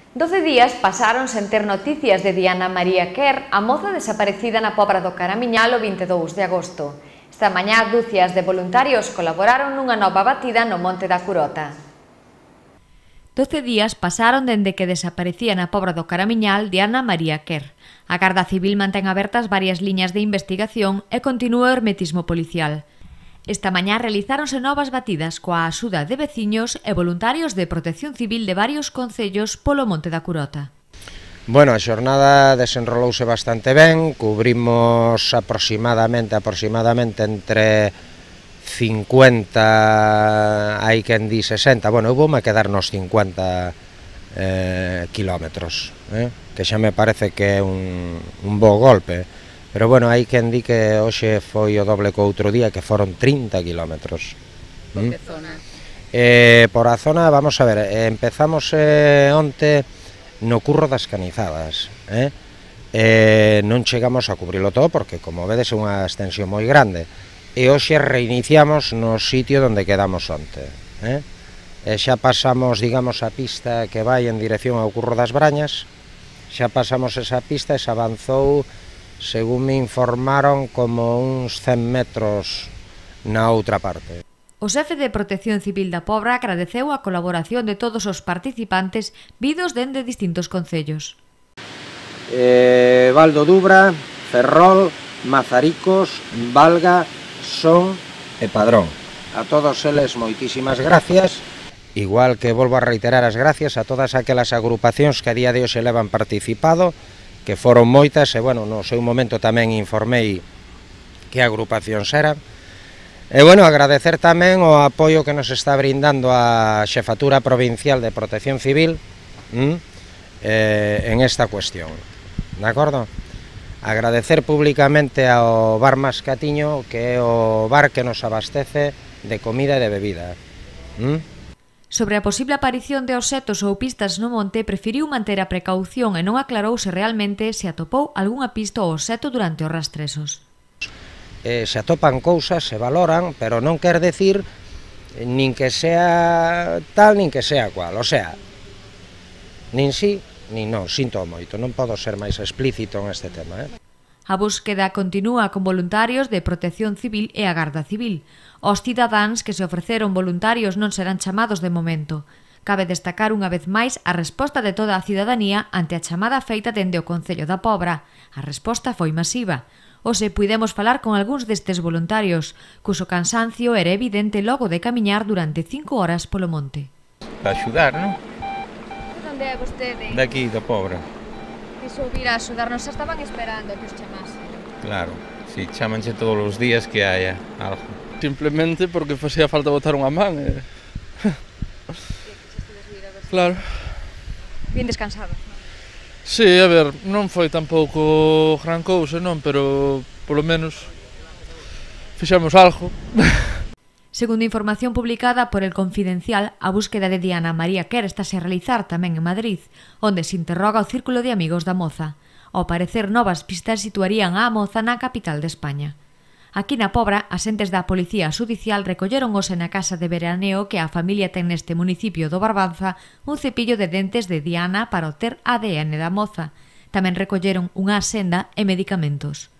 12 días pasaron sen ter noticias de Diana María Quer, a moza desaparecida na Pobra do Caramiñal o 22 de agosto. Esta mañá, dúcias de voluntarios colaboraron nunha nova batida no Monte da Curota. 12 días pasaron dende que desaparecía na Pobra do Caramiñal Diana María Quer. A Garda Civil mantén abertas varias liñas de investigación e continúa o hermetismo policial. Esta mañá realizáronse novas batidas coa axuda de veciños e voluntarios de Protección Civil de varios concellos polo Monte da Curota. Bueno, a xornada desenrolouse bastante ben, cubrimos aproximadamente entre 50, hai quen di 60, bueno, eu voume quedar nos 50 kilómetros, que xa me parece que é un bo golpe. Pero bueno, hai quen di que hoxe foi o doble que outro día, que foron 30 kilómetros. Por que zona? Por a zona, vamos a ver, empezamos onte no Curro das Canizadas. Non chegamos a cubrilo todo porque, como vedes, é unha extensión moi grande. E hoxe reiniciamos no sitio onde quedamos onte. Xa pasamos, digamos, a pista que vai en dirección ao Curro das Brañas, xa pasamos esa pista e se avanzou, según me informaron, como uns 100 metros na outra parte. O xefe de Protección Civil da Pobra agradeceu a colaboración de todos os participantes vidos dende distintos concellos. Val do Dubra, Ferrol, Mazaricos, Valga, Son e Padrón. A todos eles moitísimas gracias, igual que volvo a reiterar as gracias a todas aquelas agrupacións que a día de hoxe levan participado, que foron moitas, e, bueno, no seu momento tamén informei que agrupacións eran. E, bueno, agradecer tamén o apoio que nos está brindando a Xefatura Provincial de Protección Civil en esta cuestión, de acordo? Agradecer públicamente ao Bar Mascatiño, que é o bar que nos abastece de comida e de bebida. Sobre a posible aparición de obxectos ou pistas no monte, preferiu manter a precaución e non aclarou se realmente se atopou algunha pista ou obxecto durante os rastrexos. Se atopan cousas, se valoran, pero non quer decir nin que sea tal, nin que sea cual. O sea, nin sí, nin non, sinto moito, non podo ser máis explícito en este tema. A búsqueda continúa con voluntarios de Protección Civil e a Garda Civil. Os cidadáns que se ofreceron voluntarios non serán chamados de momento. Cabe destacar unha vez máis a resposta de toda a cidadanía ante a chamada feita dende o Concello da Pobra. A resposta foi masiva. Hoxe puidemos falar con algúns destes voluntarios, cuso cansancio era evidente logo de camiñar durante 5 horas polo monte. Para axudar, non? De onde é vostede? De aquí, da Pobra. Quiso vir a axudarnos, xa estaban esperando que os chamasen. Claro, si chamanche todos os días que haya algo. Simplemente porque facía falta botar unha man. Claro. Bien descansados, non? Sí, a ver, non foi tampouco gran cousa, non, pero polo menos fixemos algo. Segundo información publicada por El Confidencial, a búsqueda de Diana María Quer estáse a realizar tamén en Madrid, onde se interroga o círculo de amigos da moza. Ao parecer, novas pistas situarían a moza na capital de España. Aquí na Pobra, asentes da Policía Xudicial recolleron hoxe na casa de veraneo que a familia ten neste municipio do Barbanza un cepillo de dentes de Diana para obter ADN da moza. Tamén recolleron unha axenda e medicamentos.